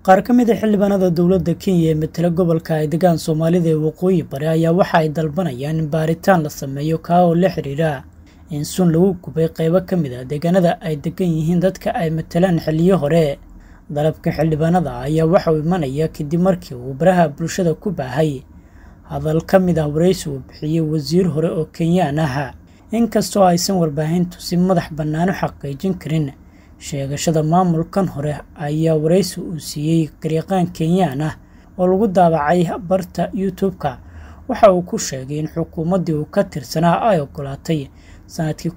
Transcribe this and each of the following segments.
qaar ka mid ah xildhibaanada dowladda Kenya ee matala gobolka ay degaan Soomaalida ee waqooyi bari ayaa waxa ay dalbanayaan in baaritaan la sameeyo ka oo la xiriira in sun lagu gubay qaybo ka mid ah deegaanada ay degan yihiin dadka ay matalaan xilliyo hore. dalabka xildhibaanada ayaa waxa uu imanaya kadib markii uu baraha bulshada ku baahay hadal ka mid ah wareysi uu bixiyay wasiir hore oo Kenyaan ah, inkastoo aysan warbaahintu si madax bannaan u xaqiijin karin sheegashada maamulkan hore ayaa wareysi uu siiyay garyaqaan Kenyaan ah oo lagu daabacay barta YouTube-ka. waxa uu ku sheegay in xukuumaddii uu ka tirsanaa ay ogolaatay sanadkii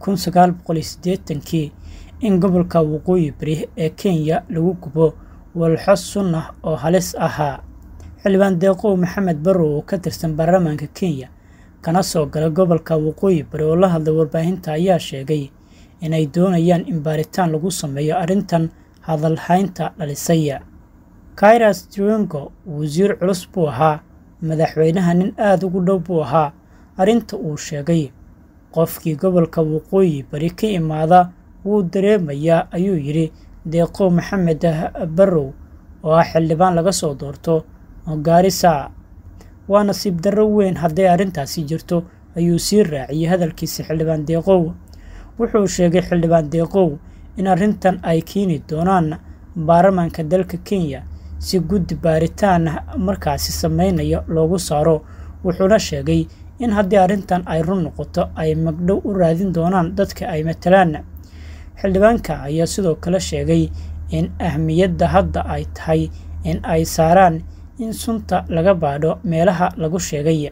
1980 in gobolka waqooyi bari ee Kenya lagu gubo walxo sun ah oo halis ahaa. xildhibaan Deeqo Maxamed Barrow oo ka tirsan baarlamaanka Kenya kana soo galay gobolka waqooyi bari oo la hadlay warbaahinta ayaa sheegay inay doonayaan in baaritaan lagu sameeyo arrintan hadal haynta dhalisay. Cyrus Jirongo wasiir culus buu ahaa, madaxweynaha nin aad ugu dhow buu ahaa. arrinta uu sheegay qofkii gobolka waqooyi bari ka imaada wuu dareemayaa, ayuu yiri Deeqo Maxamed Barrow oo ah xildhibaan laga soo doorto Garissa. waa nasiib darro weyn hadday arrintaasi jirto, ayuu sii raaciyay hadalkiisa. xildhibaan Deeqo wuxuu sheegay xildhibaan Deeqo in arrintan ay keeni doonaan baarlamaanka dalka Kenya si guddi baaritaan markaasi sameynaya loogu saaro. wuxuuna sheegay in haddii arrintan ay run noqoto ay magdhow u raadin doonaan dadka ay matalaan. xildhibaanka ayaa sidoo kale sheegay in ahmiyadda hadda ay tahay in ay saaraan in sunta laga baadho meelaha lagu sheegay.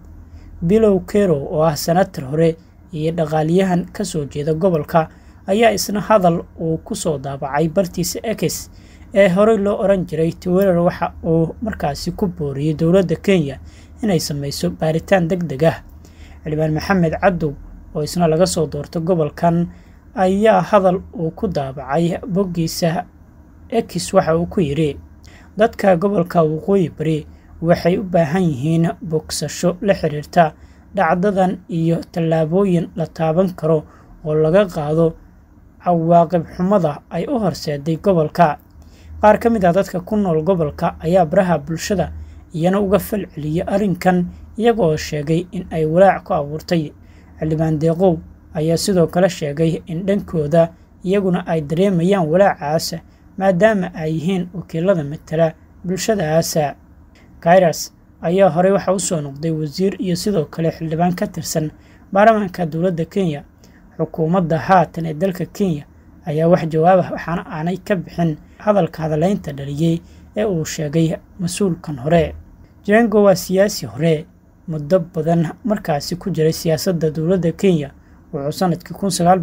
Bilow Kero oo ah senator hore iyo dhaqaaliyahan ka soo jeeda gobolka ayaa isna hadal uu ku soo daabacay bartiisa X ee hore loo oran jiray Twitter waxa uu markaasi ku booriyay dowladda Kenya inay sameyso baaritaan degdeg ah. xildhibaan Maxamed Cadow oo isna laga soo doorto gobolkan ayaa hadal uu ku daabacay boggiisa X waxa uu ku yiri dadka gobolka waqooyi bari waxay u baahan yihiin bogsasho la xiriirta dhacdadan iyo tallaabooyin la taaban karo oo laga qaado cawaaqib xumada ay u horseeday gobolka. qaar ka mid ah dadka ku nool gobolka ayaa baraha bulshada iyana uga falceliyay arrinkan iyagoo sheegay in ay walaac ku abuurtay. xildhibaan Deeqo ayaa sidoo kale sheegay in dhankooda iyaguna ay dareemayaan walaacaas maadaama ay yihiin wakiilada matala bulshadaas. Cyrus ayaa hore waxa uu soo noqday wasiir iyo sidoo kale xildhibaan ka tirsan baarlamaanka dowladda Kenya. xukuumadda haatan ee dalka Kenya ayaa wax jawaab ah waxaana aanay ka bixin hadalka hadaleynta dhaliyay ee uu sheegay mas'uulkan hore. Jirongo waa siyaasi hore muddo badan markaasi ku jiray siyaasadda dowladda Kenya. wuxuu sanadkii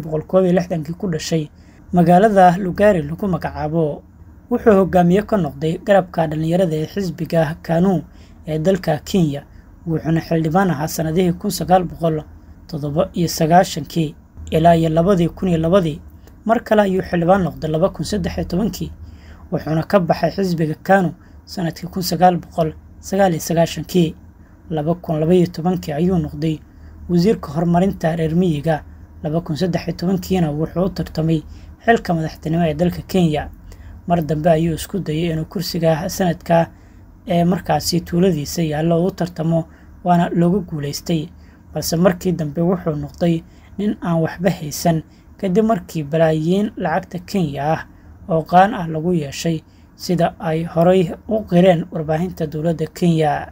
1961 ku dhashay magaalada Lugari lagu magacaabo. wuxuu hogaamiye ka noqday garabka dhalinyarada ee xisbiga KANU ee dalka Kenya. wuxuuna xildhibaan ahaa sanadihii 1997 ilaa 2002. mar kale ayuu xildhibaan noqday 2013 wuxuuna ka baxay xisbiga KANU sanadkii 1999. 2012 ayuu noqday wasiirka horumarinta reer miyiga. 2013 wuxuu u tartamay xilka madaxtinimo ee dalka Kenya. mar dambe ayuu isku dayay inuu kursiga sanadka ee markaasi tuuladiisa yaalo u tartamo, waana loogu guuleystay. balse markii dambe wuxuu noqday nin aan waxba haysan kadib markii balaayiin lacagta Kenya ah oo qaan ah lagu yeeshay sida ay horey u qireen warbaahinta dowladda Kenya.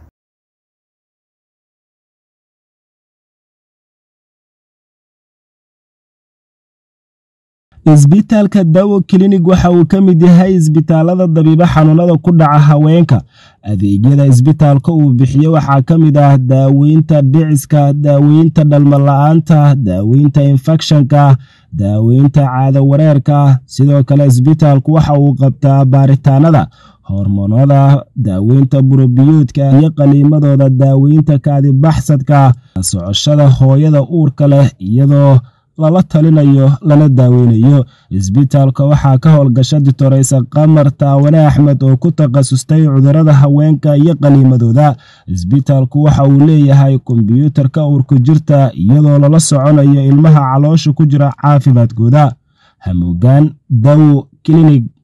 isbitaalka Dawo Clinic waxa uu ka mid yahay isbitaalada dabiiba xanuunada ku dhaca haweenka. adeegyada isbitaalka uu bixiyo waxaa ka mid ah daaweynta dhiciska, daaweynta dhalmo la'aanta, daaweynta infekshanka, daaweynta caado wareerka. sidoo kale isbitaalku waxa uu qabtaa baaritaanada hormoonada, daaweynta burobiyoodka iyo qaliimadooda, daaweynta kaadi baxsadka, socoshada hooyada uurka leh iyadoo lala talinayo lana daaweynayo. isbitaalka waxaa ka howlgasha Dr. Qamar Taawane Axmed oo ku takhasustay cudurrada haweenka iyo qaliimadooda. isbitaalku waxa uu leeyahay kombiyuutarka uurka jirta iyadoo lala soconayo ilmaha caloosha ku jira caafimaadkooda. Hamuugaan Dawo Clinic.